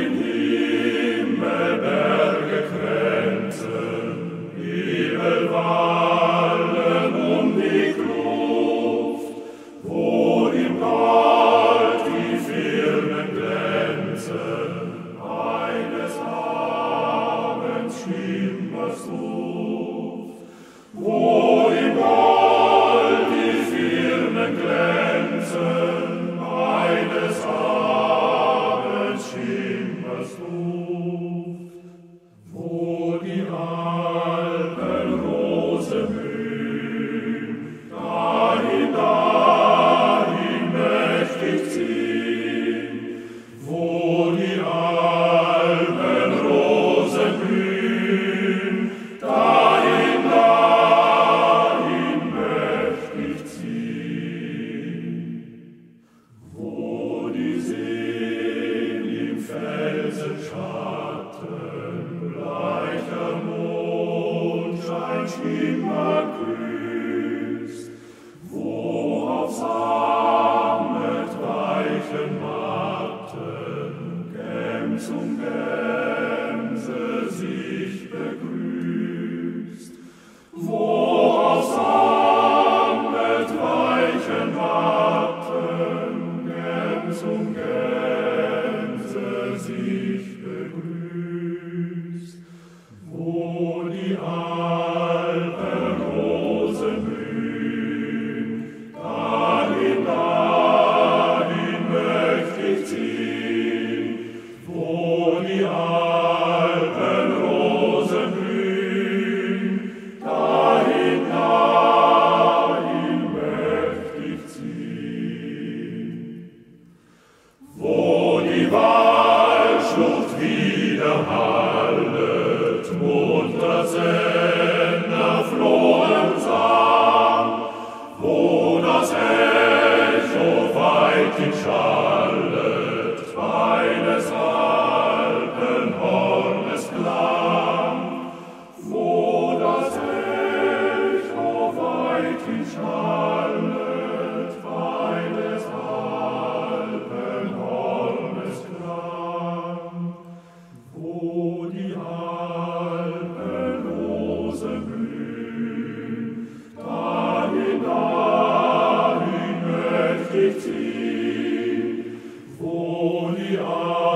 den Himmel Berge kränzen, Himmelwallen die Kluft, wo im Gold die Firnen glänzen, eines Abends schimmerst du, wo im Gold die Firnen glänzen, eines Abends schimmerst du, wo die Alpenrose blühen, dahin mächtig ziehen, wo die Alpenrose blühen, dahin mächtig ziehen, wo die Seen im Felsenschatten bleicher Mondschein schimmern grüßt, wo auf Sammet weichen Matten Gems um Gemse sich begrüßt, wo auf Sammet weichen Matten Gems um Gemse sich begrüßt, wo die Alpenrosen blühen, dahin möcht ich ziehen, wo die Alpenrosen blühen, dahin möcht ich ziehen, wo die Waldschlucht widerhallet, munter Senner frohen Sang, wo das Echo weithin schallet, meines Alpenhornes Klang, wo das Echo weithin schallet, meines Alpenhornes Klang, wo die Alpenrose blühen, dahin möcht ich ziehen, wo die